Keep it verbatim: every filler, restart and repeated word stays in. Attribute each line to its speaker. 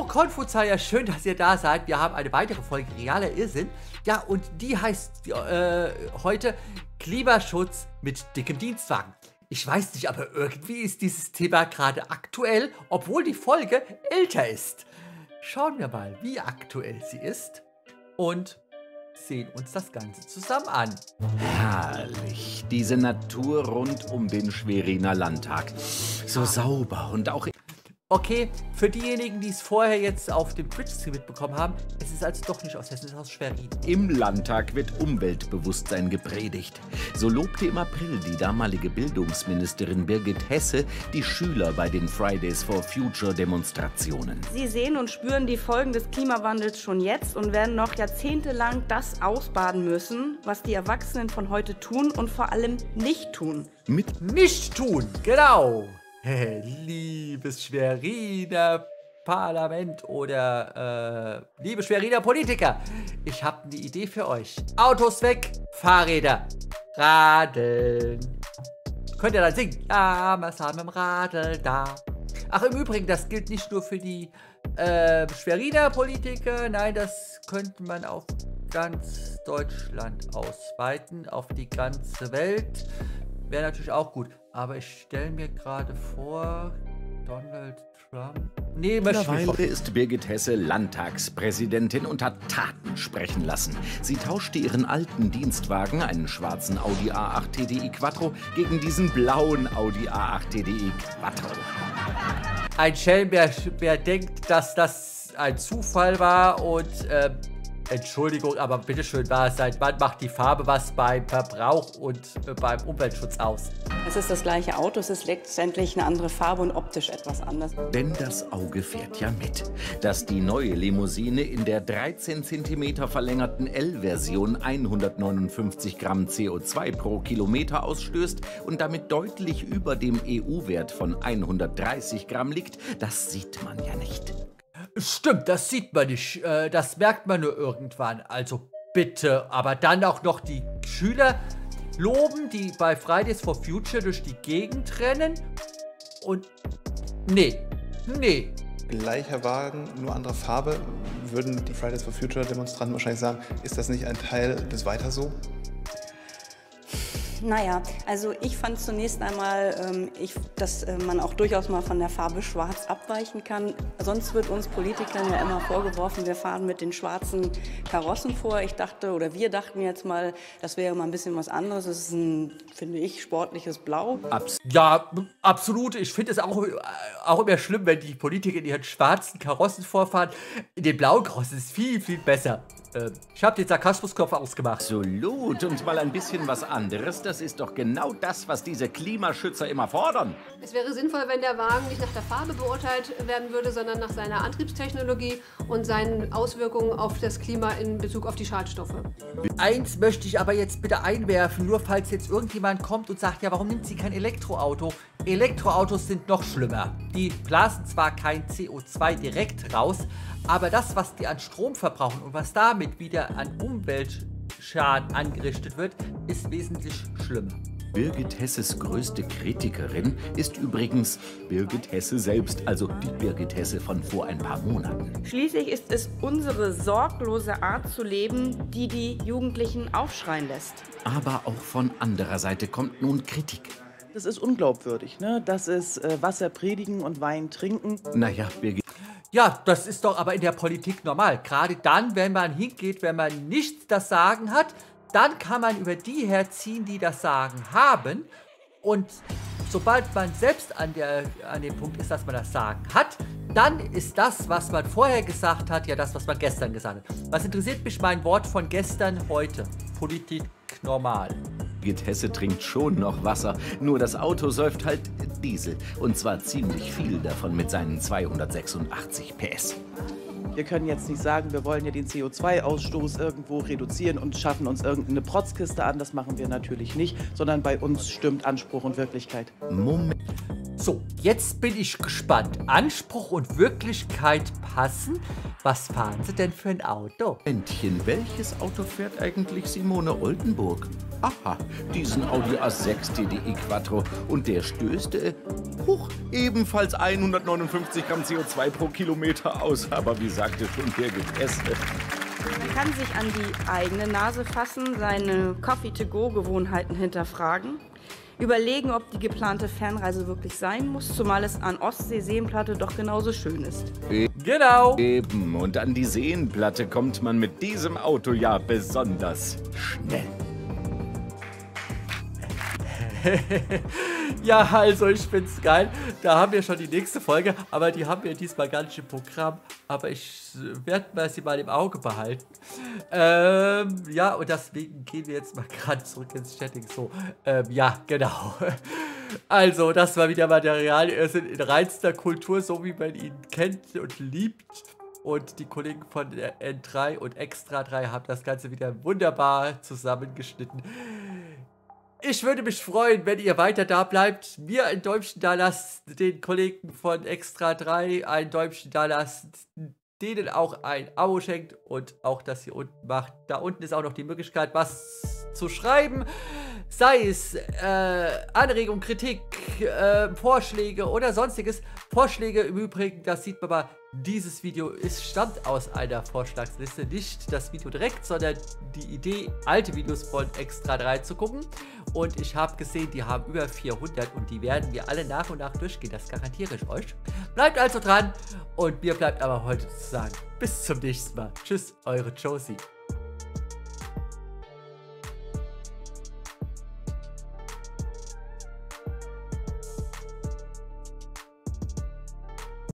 Speaker 1: Konfuzier, schön, dass ihr da seid. Wir haben eine weitere Folge Realer Irrsinn. Ja, und die heißt äh, heute Klimaschutz mit dickem Dienstwagen. Ich weiß nicht, aber irgendwie ist dieses Thema gerade aktuell, obwohl die Folge älter ist. Schauen wir mal, wie aktuell sie ist und sehen uns das Ganze zusammen an.
Speaker 2: Herrlich, diese Natur rund um den Schweriner Landtag. So sauber und auch...
Speaker 1: Okay, für diejenigen, die es vorher jetzt auf dem Twitch-Stream mitbekommen haben, es ist also doch nicht aus Hessen, es ist aus Schwerin.
Speaker 2: Im Landtag wird Umweltbewusstsein gepredigt. So lobte im April die damalige Bildungsministerin Birgit Hesse die Schüler bei den Fridays for Future Demonstrationen.
Speaker 3: Sie sehen und spüren die Folgen des Klimawandels schon jetzt und werden noch jahrzehntelang das ausbaden müssen, was die Erwachsenen von heute tun und vor allem nicht tun.
Speaker 1: Mit nicht tun, genau. Liebes Schweriner Parlament oder äh, liebe Schweriner Politiker, ich habe eine Idee für euch. Autos weg, Fahrräder, Radeln. Könnt ihr dann singen? Ja, wir sind mit dem Radl da. Ach, im Übrigen, das gilt nicht nur für die äh, Schweriner Politiker, nein, das könnte man auf ganz Deutschland ausweiten, auf die ganze Welt. Wäre natürlich auch gut. Aber ich stelle mir gerade vor, Donald Trump... Nee,
Speaker 2: Mittlerweile ist Birgit Hesse Landtagspräsidentin und hat Taten sprechen lassen. Sie tauschte ihren alten Dienstwagen, einen schwarzen Audi A acht T D I Quattro, gegen diesen blauen Audi A acht T D I Quattro.
Speaker 1: Ein Schelm, wer, wer denkt, dass das ein Zufall war und... Äh, Entschuldigung, aber bitteschön, seit wann macht die Farbe was beim Verbrauch und äh, beim Umweltschutz aus?
Speaker 3: Es ist das gleiche Auto, es ist letztendlich eine andere Farbe und optisch etwas anders.
Speaker 2: Denn das Auge fährt ja mit. Dass die neue Limousine in der dreizehn Zentimeter verlängerten L-Version hundertneunundfünfzig Gramm C O zwei pro Kilometer ausstößt und damit deutlich über dem E U-Wert von hundertdreißig Gramm liegt, das sieht man ja nicht.
Speaker 1: Stimmt, das sieht man nicht. Äh, das merkt man nur irgendwann. Also bitte. Aber dann auch noch die Schüler loben, die bei Fridays for Future durch die Gegend rennen. Und nee, nee.
Speaker 4: Gleicher Wagen, nur andere Farbe. Würden die Fridays for Future Demonstranten wahrscheinlich sagen, ist das nicht ein Teil des Weiter so?
Speaker 3: Naja, also ich fand zunächst einmal, ähm, ich, dass äh, man auch durchaus mal von der Farbe schwarz abweichen kann. Sonst wird uns Politikern ja immer vorgeworfen, wir fahren mit den schwarzen Karossen vor. Ich dachte, oder wir dachten jetzt mal, das wäre mal ein bisschen was anderes. Es ist ein, finde ich, sportliches Blau.
Speaker 1: Abs ja, absolut. Ich finde es auch, auch immer schlimm, wenn die Politiker in ihren schwarzen Karossen vorfahren. In den blauen Karossen ist viel, viel besser. Ich habe den Sarkasmuskopf ausgemacht.
Speaker 2: Absolut. Und mal ein bisschen was anderes. Das ist doch genau das, was diese Klimaschützer immer fordern.
Speaker 5: Es wäre sinnvoll, wenn der Wagen nicht nach der Farbe beurteilt werden würde, sondern nach seiner Antriebstechnologie und seinen Auswirkungen auf das Klima in Bezug auf die Schadstoffe.
Speaker 1: Eins möchte ich aber jetzt bitte einwerfen, nur falls jetzt irgendjemand kommt und sagt, ja, warum nimmt sie kein Elektroauto? Elektroautos sind noch schlimmer. Die blasen zwar kein C O zwei direkt raus, aber das, was die an Strom verbrauchen und was damit wieder an Umweltschaden angerichtet wird, ist wesentlich schlimmer.
Speaker 2: Birgit Hesses größte Kritikerin ist übrigens Birgit Hesse selbst, also die Birgit Hesse von vor ein paar Monaten.
Speaker 3: Schließlich ist es unsere sorglose Art zu leben, die die Jugendlichen aufschreien lässt.
Speaker 2: Aber auch von anderer Seite kommt nun Kritik.
Speaker 6: Das ist unglaubwürdig, ne? Das ist äh, Wasser predigen und Wein trinken.
Speaker 2: Naja, Birgit.
Speaker 1: Ja, das ist doch aber in der Politik normal. Gerade dann, wenn man hingeht, wenn man nichts das Sagen hat, dann kann man über die herziehen, die das Sagen haben. Und sobald man selbst an, der, an dem Punkt ist, dass man das Sagen hat, dann ist das, was man vorher gesagt hat, ja das, was man gestern gesagt hat. Was interessiert mich mein Wort von gestern, heute? Politik normal.
Speaker 2: Birgit Hesse trinkt schon noch Wasser, nur das Auto säuft halt Diesel. Und zwar ziemlich viel davon mit seinen zweihundertsechsundachtzig P S.
Speaker 6: Wir können jetzt nicht sagen, wir wollen ja den C O zwei Ausstoß irgendwo reduzieren und schaffen uns irgendeine Protzkiste an. Das machen wir natürlich nicht, sondern bei uns stimmt Anspruch und Wirklichkeit.
Speaker 2: Moment.
Speaker 1: So, jetzt bin ich gespannt. Anspruch und Wirklichkeit passen? Was fahren Sie denn für ein Auto?
Speaker 2: Entchen, welches Auto fährt eigentlich Simone Oldenburg? Aha, diesen Audi A sechs T D I Quattro. Und der stößt, äh, Äh, huch, ebenfalls hundertneunundfünfzig Gramm C O zwei pro Kilometer aus. Aber wie sagte schon der Geteste.
Speaker 3: Man kann sich an die eigene Nase fassen, seine Coffee-to-go-Gewohnheiten hinterfragen, überlegen, ob die geplante Fernreise wirklich sein muss, zumal es an Ostsee-Seenplatte doch genauso schön ist.
Speaker 1: Genau.
Speaker 2: Eben, und an die Seenplatte kommt man mit diesem Auto ja besonders schnell.
Speaker 1: Ja, also ich find's geil. Da haben wir schon die nächste Folge, aber die haben wir diesmal gar nicht im Programm. Aber ich werde mal sie mal im Auge behalten. Ähm, ja, und deswegen gehen wir jetzt mal gerade zurück ins Chatting. So, ähm, ja, genau. Also, das war wieder Material. Wir sind in reinster Kultur, so wie man ihn kennt und liebt. Und die Kollegen von N drei und Extra drei haben das Ganze wieder wunderbar zusammengeschnitten. Ich würde mich freuen, wenn ihr weiter da bleibt, mir ein Däumchen da lasst, den Kollegen von Extra drei ein Däumchen da lasst, denen auch ein Abo schenkt und auch das hier unten macht. Da unten ist auch noch die Möglichkeit, was zu schreiben, sei es äh, Anregung, Kritik, äh, Vorschläge oder sonstiges. Vorschläge im Übrigen, das sieht man mal, dieses Video ist, stammt aus einer Vorschlagsliste, nicht das Video direkt, sondern die Idee, alte Videos von Extra drei zu gucken. Und ich habe gesehen, die haben über vierhundert und die werden wir alle nach und nach durchgehen, das garantiere ich euch. Bleibt also dran und mir bleibt aber heute zu sagen, bis zum nächsten Mal. Tschüss, eure Josie.